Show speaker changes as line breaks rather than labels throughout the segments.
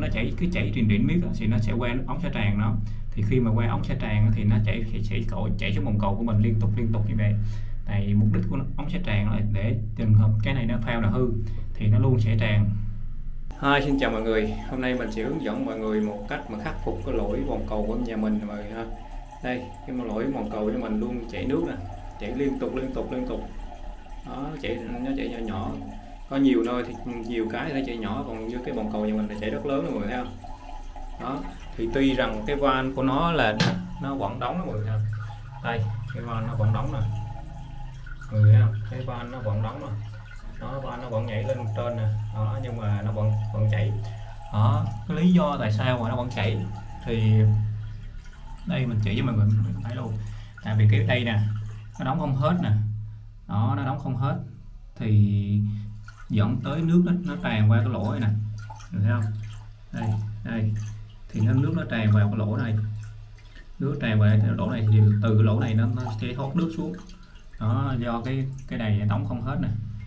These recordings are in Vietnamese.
cứ chảy rìn miết thì nó sẽ qua ống xả tràn nó, thì khi mà qua ống xả tràn thì nó chảy xuống bồn cầu của mình liên tục như vậy. Tại mục đích của ống xả tràn là để trường hợp cái này nó phao là hư thì nó luôn sẽ tràn. Xin chào mọi người, hôm nay mình sẽ hướng dẫn mọi người một cách mà khắc phục cái lỗi bồn cầu của nhà mình mọi người ha. Đây, cái lỗi bồn cầu cho mình luôn chảy nước nè, chảy liên tục đó, nó chảy nhỏ, có nhiều nơi thì nhiều cái nó chảy nhỏ, còn như cái bồn cầu nhà mình là chảy rất lớn mọi người thấy không. Đó, thì tuy rằng cái van của nó là nó vẫn đóng đó mọi người ha. Đây, cái van nó vẫn đóng nè mọi người thấy không, cái van nó vẫn đóng nè, van nó vẫn nhảy lên trên nè đó, nhưng mà nó vẫn chảy. Đó, cái lý do tại sao mà nó vẫn chảy thì đây mình chỉ cho mọi người thấy luôn. Tại vì cái đây nè nó đóng không hết nè, đó nó đóng không hết thì dẫn tới nước nó tràn qua cái lỗ này nè, được thấy không. Đây thì nước nó tràn vào cái lỗ này, nước tràn vào cái lỗ này thì từ cái lỗ này nó sẽ thoát nước xuống. Đó, do cái này đóng không hết nè.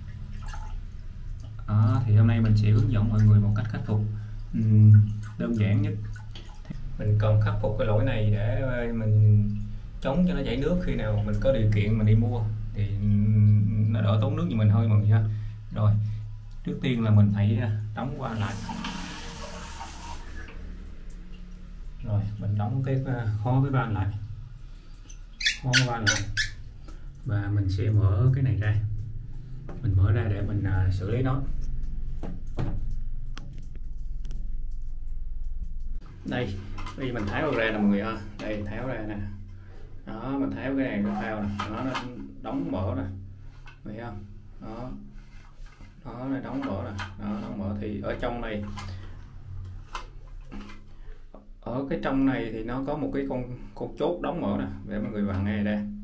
Đó, thì hôm nay mình sẽ hướng dẫn mọi người một cách khắc phục đơn giản nhất. Mình cần khắc phục cái lỗi này để mình chống cho nó chảy nước khi nào mình có điều kiện mình đi mua thì nó đỡ tốn nước như mình thôi mọi người ha. Rồi, trước tiên là mình phải đóng qua lại. Rồi mình đóng khóa cái van lại, và mình sẽ mở cái này ra, mình mở ra để mình xử lý nó. Đây mình tháo ra nè mọi người ha, đây tháo ra nè, đó mình tháo cái này nó phao nè, nó đóng mở nè, thấy không, đó này đóng mở nè, đó đóng mở. Thì ở trong này, ở cái trong này thì nó có một cái con chốt đóng mở nè, để mọi người vặn ngay đây.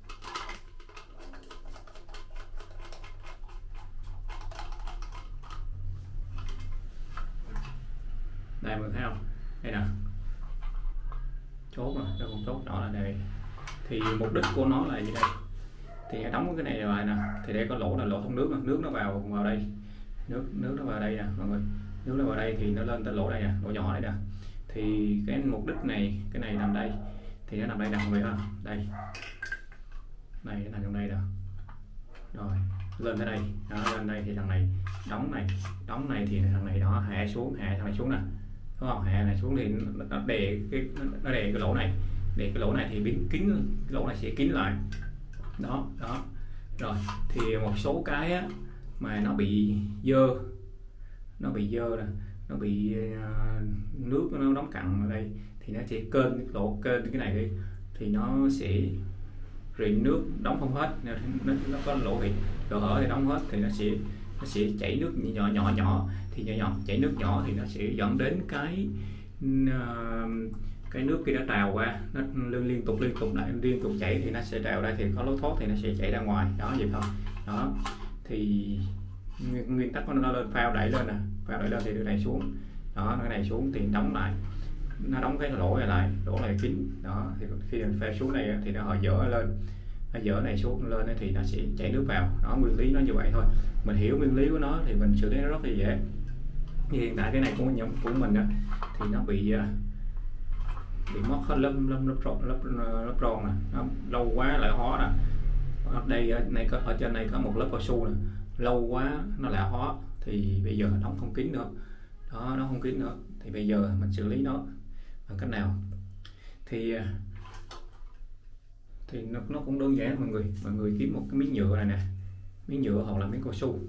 Đây mình thấy không, đây nè, chốt nè, cái con chốt nhỏ là đây. Thì mục đích của nó là gì đây, thì đóng cái này lại nè, thì đây có lỗ là lỗ thông nước, nước nó vào đây, nước nó vào đây nè mọi người, nước nó vào đây thì nó lên tới lỗ đây nè, lỗ nhỏ đây nè. Thì cái mục đích này, cái này nằm đây thì nó nằm đây nè mọi người ha, đây nó nằm trong đây nè. Rồi lên tới đây, đó, lên đây thì thằng này đóng này thì thằng này đó hạ thằng này xuống nè, đúng không, hạ này xuống thì nó đè cái lỗ này, thì biến kín, cái lỗ này sẽ kín lại đó. Rồi thì một số cái á, mà nó bị dơ nè, nó bị nước nó đóng cặn ở đây thì nó sẽ kênh cái này đi, thì nó sẽ rỉ nước, đóng không hết, nó có lỗ hở thì đóng hết thì nó sẽ chảy nước nhỏ, thì chảy nước nhỏ thì nó sẽ dẫn đến cái nước kia nó trào qua, nó liên tục chảy thì nó sẽ trào đây, thì có lối thoát thì nó sẽ chảy ra ngoài đó, vậy thôi. Đó thì nguyên tắc của nó lên, phao đẩy lên thì đưa này xuống, đó cái này xuống thì đóng lại, nó đóng cái lỗ này kín đó. Thì khi mình phao xuống này thì nó họ dỡ này xuống lên thì nó sẽ chảy nước vào đó. Nguyên lý nó như vậy thôi, mình hiểu nguyên lý của nó thì mình xử lý nó rất là dễ. Hiện tại cái này của mình đó, thì nó bị mất hết lớp ron nè, nó lâu quá lại hóa nè. Ở trên này có một lớp cao su nè, lâu quá nó lại hóa thì bây giờ đóng không kín nữa đó, nó không kín nữa. Thì bây giờ mình xử lý nó bằng cách nào thì nó cũng đơn giản. Mọi người kiếm một cái miếng nhựa này nè, miếng nhựa hoặc là miếng cao su,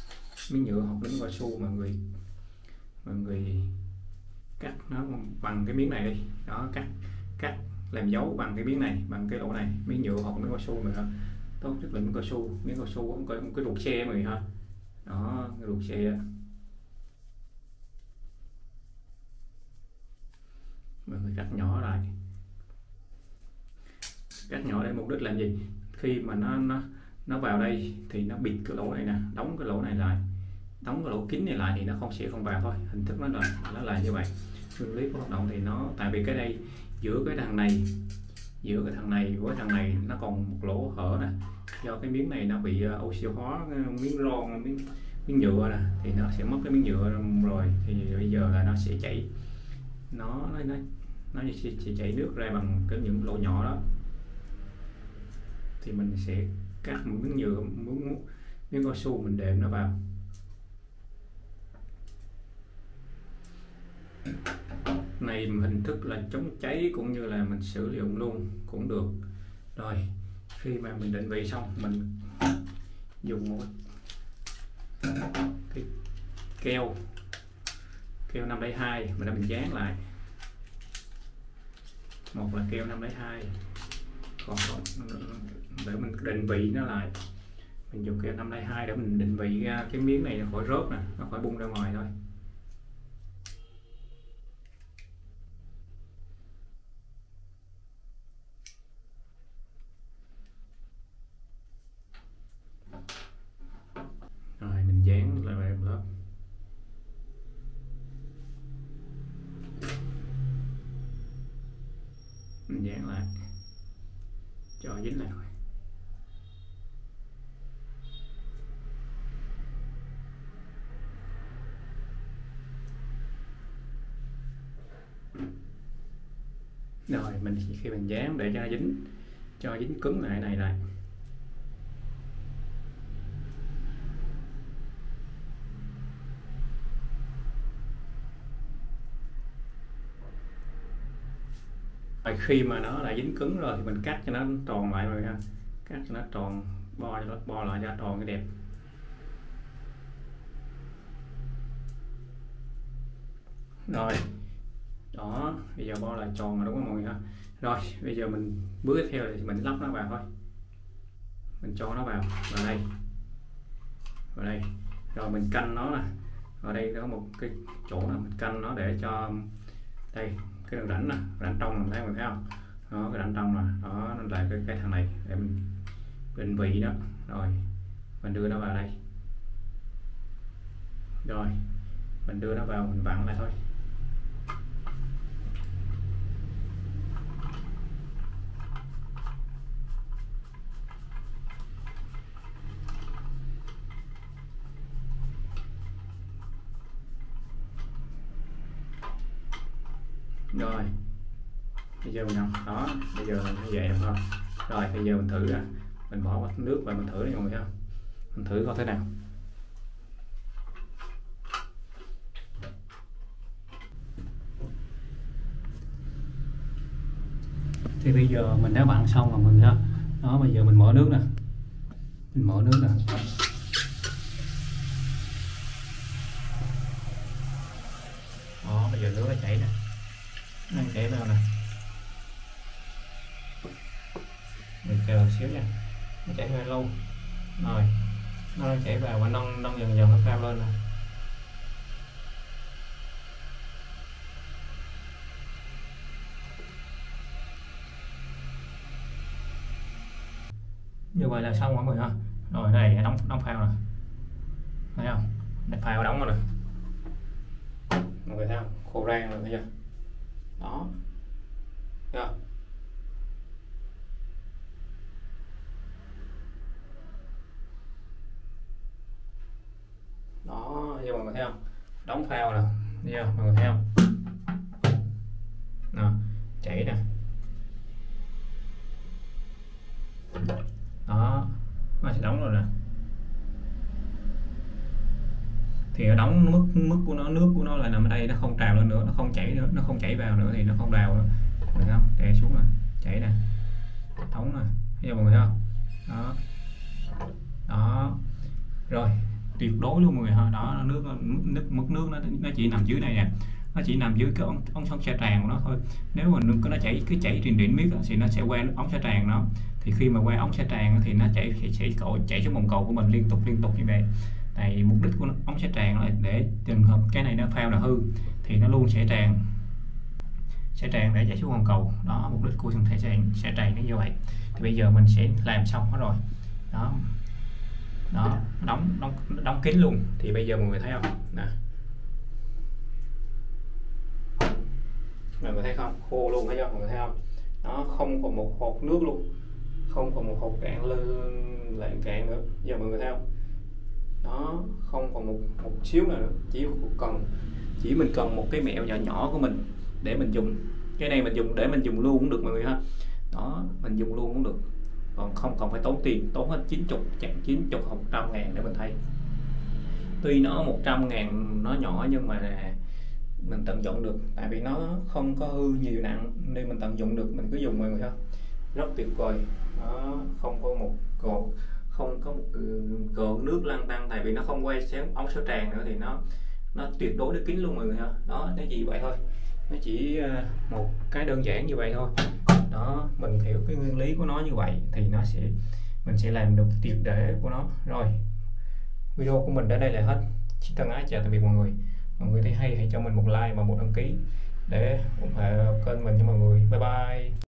mọi người cắt nó bằng cái miếng này đi đó, cắt làm dấu bằng cái miếng này, bằng cái lỗ này, miếng nhựa hoặc miếng cao su mà tốt nhất là miếng cao su có một cái ruột xe mọi người ha, đó cái ruột xe. Mọi người cắt nhỏ lại, để mục đích làm gì, khi mà nó vào đây thì nó bịt cái lỗ này nè, đóng cái lỗ này lại, đóng cái lỗ kín này lại thì nó không vào thôi. Hình thức nó là như vậy. Nguyên lý của hoạt động thì nó, tại vì cái đây giữa cái thằng này với thằng này nó còn một lỗ hở nè, do cái miếng này nó bị oxy hóa, miếng miếng nhựa nè thì nó sẽ mất cái miếng nhựa rồi, thì bây giờ là nó sẽ chảy, nó sẽ chảy nước ra bằng cái những lỗ nhỏ đó, thì mình sẽ cắt một miếng nhựa, miếng cao su mình đệm nó vào. Này hình thức là chống cháy cũng như là mình sử dụng luôn cũng được. Rồi khi mà mình định vị xong, mình dùng một cái keo 502 mình dán lại, một là keo 502, còn để mình định vị nó lại, mình dùng keo 502 để mình định vị ra cái miếng này nó khỏi rớt nè, nó khỏi bung ra ngoài thôi. Rồi mình dán lại một lớp. Mình dán lại cho dính lại rồi. Rồi khi mình dán để cho dính cứng lại này lại. Và khi mà nó đã dính cứng rồi thì mình cắt cho nó tròn lại rồi ha, cắt cho nó tròn, bo lại cho tròn cái đẹp. Rồi đó, bây giờ bo lại tròn rồi đúng không mọi người ha. Rồi bây giờ bước tiếp theo thì mình lắp nó vào thôi, mình cho nó vào đây, rồi mình canh nó nè, ở đây có một cái chỗ nào mình canh nó để cho đây cái đường rãnh nè, rãnh trong mình thấy không, đó cái rãnh trong nè, đó là cái thằng này để mình định vị đó. Rồi mình đưa nó vào đây, rồi mình đưa nó vào, mình vặn lại thôi. Rồi bây giờ mình đó, bây giờ mình như vậy được không? Rồi bây giờ mình thử ra, mình bỏ nước vào mình thử đi mọi người ha, mình thử coi thế nào. Thì bây giờ mình đã vặn xong rồi mọi người ha. Đó bây giờ mình mở nước nè, đó bây giờ nước nó chảy nè, nó chảy vào nè, mình chờ xíu nha, nó chảy vào lâu rồi, nó chảy vào và nông dần nó cao lên nè. Như vậy là xong rồi mọi người ha. Rồi đây đóng phao nè, thấy không, đây phao đóng rồi nè mọi người thấy không, khô rang rồi thấy chưa, đó thấy không? Đó như mọi người thấy không, đóng phao nè, thấy chưa mọi người thấy không, nè chảy nè, đó nó sẽ đóng rồi nè. Thì nó đóng mức của nó, nước của nó là nằm ở đây, nó không trào lên nữa, nó không chảy nữa, nó không chảy vào nữa thì nó không đào nữa, được không, đè xuống nè, chảy nè, đóng nè, thấy mọi người thấy không, đó đó. Rồi tuyệt đối luôn mọi người ha, đó mức nước nó chỉ nằm dưới này nè, nó chỉ nằm dưới cái ống xe tràn của nó thôi. Nếu mà nó chảy rìn miết thì nó sẽ qua ống xe tràn nó, thì khi mà qua ống xe tràn thì nó chảy xuống bồn cầu của mình liên tục như vậy. Tại mục đích của ống xe tràn là để trường hợp cái này nó phao là hư thì nó luôn sẽ tràn để chảy xuống bồn cầu. Đó mục đích của thằng sẽ tràn nó như vậy. Thì bây giờ mình sẽ làm xong hết rồi, đó đóng kín luôn. Thì bây giờ mọi người thấy không nè, mọi người thấy không, khô luôn, thấy không mọi người thấy không, nó không còn một hột nước luôn, không còn một hột cạn lên lại cạn nữa. Giờ mọi người thấy không, Đó, không còn một xíu nào nữa, chỉ mình cần một cái mẹo nhỏ nhỏ của mình để mình dùng. Cái này mình dùng để mình dùng luôn cũng được mọi người ha. Đó, mình dùng luôn cũng được, còn không cần phải tốn tiền, tốn hết 90 hoặc 100 ngàn để mình thấy. Tuy nó 100 ngàn nó nhỏ nhưng mà mình tận dụng được, tại vì nó không có hư nhiều nặng nên mình tận dụng được, mình cứ dùng mọi người ha. Rất tuyệt vời. Đó, không có một cột nước lăn tăn, tại vì nó không quay xéo ống số tràn nữa thì nó tuyệt đối nó kín luôn mọi người ha. Đó, nó chỉ vậy thôi, nó chỉ một cái đơn giản như vậy thôi. Đó, mình hiểu cái nguyên lý của nó như vậy thì mình sẽ làm được triệt để của nó. Rồi, video của mình đến đây là hết. Xin thân ái chào tạm biệt mọi người. Mọi người thấy hay hãy cho mình một like và một đăng ký để ủng hộ kênh mình cho mọi người. Bye bye.